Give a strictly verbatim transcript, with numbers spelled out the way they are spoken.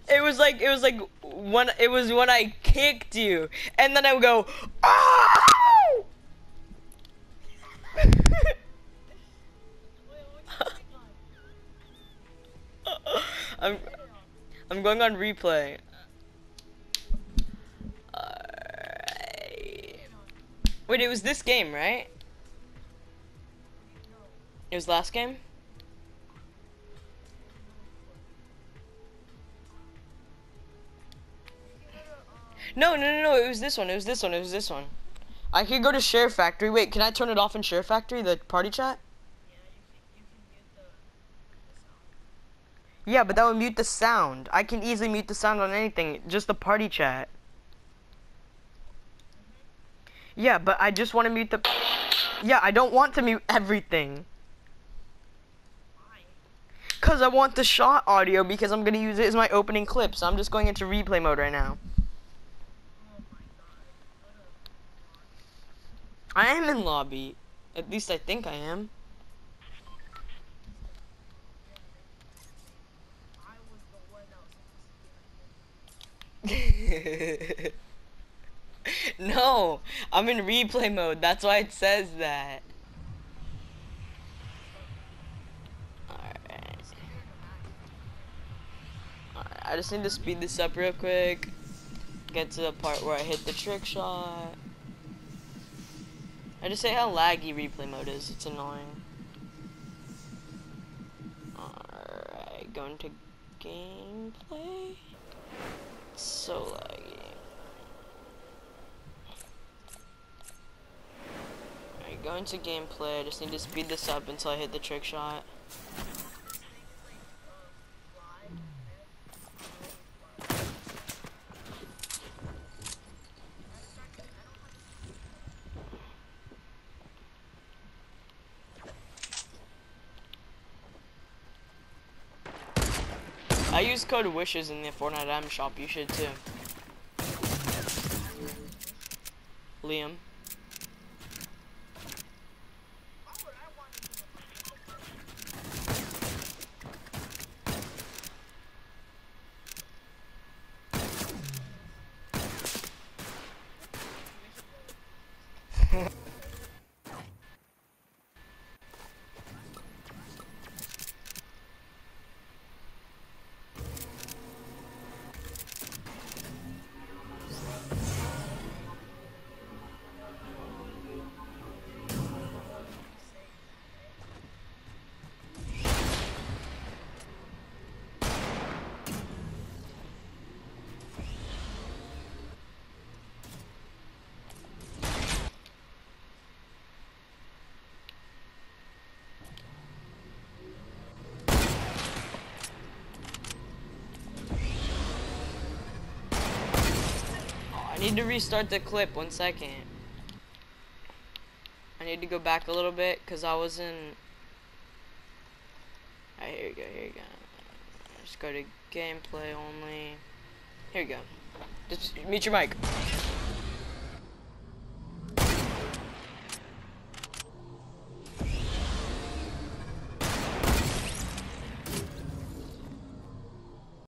It was like it was like when it was when I kicked you, and then I would go, oh! I'm I'm going on replay. Alright. Wait, it was this game, right? It was last game? No, no, no, no, it was this one, it was this one, it was this one. I could go to Share Factory. Wait, can I turn it off in Share Factory, the party chat? Yeah, but that would mute the sound. I can easily mute the sound on anything, just the party chat. Yeah, but I just want to mute the... Yeah, I don't want to mute everything. Because I want the shot audio, because I'm going to use it as my opening clip, so I'm just going into replay mode right now. I am in lobby. At least I think I am. No, I'm in replay mode. That's why it says that. Alright. Alright, I just need to speed this up real quick. Get to the part where I hit the trick shot. I just say how laggy replay mode is. It's annoying. Alright, going to gameplay. It's so laggy. Alright, going to gameplay. I just need to speed this up until I hit the trick shot. I use code WISHES in the Fortnite item shop. You should too. Liam. I need to restart the clip, one second. I need to go back a little bit, because I wasn't... Alright, here you go, here you go. Just go to gameplay only. Here you go. Just mute your mic.